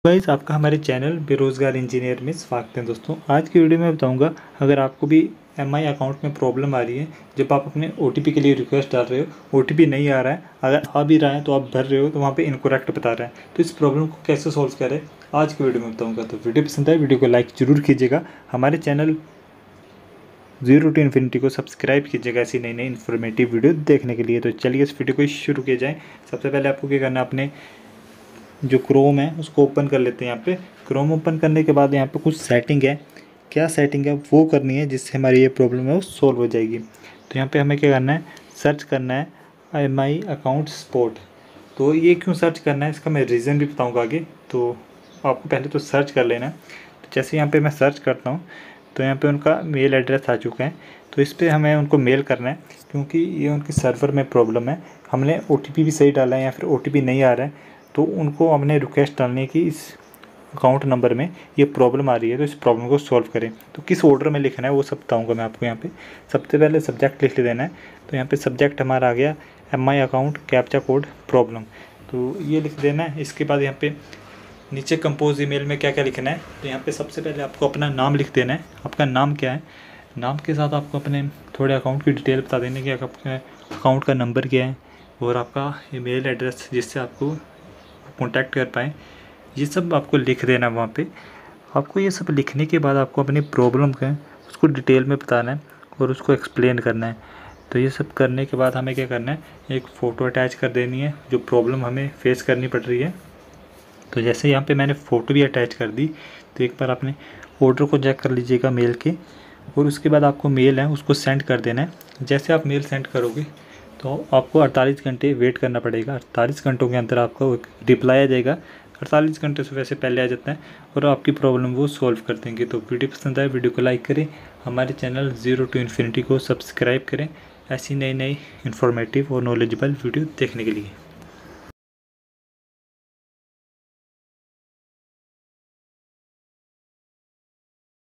Guys, आपका हमारे channel बेरोज़गार इंजीनियर में स्वागत है। दोस्तों, आज की वीडियो में बताऊंगा, अगर आपको भी एमआई अकाउंट में प्रॉब्लम आ रही है, जब आप अपने ओटीपी के लिए रिक्वेस्ट डाल रहे हो, ओटीपी नहीं आ रहा है, अगर आ भी रहा है तो आप भर रहे हो तो वहाँ पे इनकरेक्ट बता रहा है, तो इस प्रॉब्लम को कैसे सॉल्व करें आज की वीडियो में बताऊँगा। तो वीडियो पसंद आए वीडियो को लाइक ज़रूर कीजिएगा, हमारे चैनल जीरो टू इन्फिनिटी को सब्सक्राइब कीजिएगा ऐसी नई नई इन्फॉर्मेटिव वीडियो देखने के लिए। तो चलिए इस वीडियो को शुरू किया जाए। सबसे पहले आपको क्या करना है, अपने जो क्रोम है उसको ओपन कर लेते हैं। यहाँ पे क्रोम ओपन करने के बाद यहाँ पे कुछ सेटिंग है, क्या सेटिंग है वो करनी है जिससे हमारी ये प्रॉब्लम है वो सॉल्व हो जाएगी। तो यहाँ पे हमें क्या करना है, सर्च करना है एमआई अकाउंट सपोर्ट। तो ये क्यों सर्च करना है इसका मैं रीज़न भी बताऊँगा आगे। तो आपको पहले तो सर्च कर लेना है। तो जैसे यहाँ पर मैं सर्च करता हूँ तो यहाँ पर उनका मेल एड्रेस आ चुका है, तो इस पर हमें उनको मेल करना है, क्योंकि ये उनके सर्वर में प्रॉब्लम है। हमने ओटीपी भी सही डाला है या फिर ओटीपी नहीं आ रहा है, तो उनको हमने रिक्वेस्ट डालने की इस अकाउंट नंबर में ये प्रॉब्लम आ रही है, तो इस प्रॉब्लम को सॉल्व करें। तो किस ऑर्डर में लिखना है वो सब बताऊंगा मैं आपको। यहाँ पे सबसे पहले सब्जेक्ट लिख देना है। तो यहाँ पे सब्जेक्ट हमारा आ गया MI account captcha code problem, तो ये लिख देना है। इसके बाद यहाँ पे नीचे कंपोज ईमेल में क्या क्या लिखना है, तो यहाँ पे सबसे पहले आपको अपना नाम लिख देना है। आपका नाम क्या है, नाम के साथ आपको अपने थोड़े अकाउंट की डिटेल बता देना कि आपका अकाउंट का नंबर क्या है और आपका ईमेल एड्रेस जिससे आपको कॉन्टैक्ट कर पाएँ, ये सब आपको लिख देना वहाँ पे। आपको ये सब लिखने के बाद आपको अपनी प्रॉब्लम का उसको डिटेल में बताना है और उसको एक्सप्लेन करना है। तो ये सब करने के बाद हमें क्या करना है, एक फ़ोटो अटैच कर देनी है जो प्रॉब्लम हमें फेस करनी पड़ रही है। तो जैसे यहाँ पे मैंने फ़ोटो भी अटैच कर दी, तो एक बार अपने ऑर्डर को चेक कर लीजिएगा मेल के, और उसके बाद आपको मेल है उसको सेंड कर देना है। जैसे आप मेल सेंड करोगे तो आपको 48 घंटे वेट करना पड़ेगा। 48 घंटों के अंदर आपको एक रिप्लाई आ जाएगा। 48 घंटे से वैसे पहले आ जाता है और आपकी प्रॉब्लम वो सॉल्व कर देंगे। तो वीडियो पसंद आए वीडियो को लाइक करें, हमारे चैनल जीरो टू इन्फिनिटी को सब्सक्राइब करें ऐसी नई नई इन्फॉर्मेटिव और नॉलेजेबल वीडियो देखने के लिए।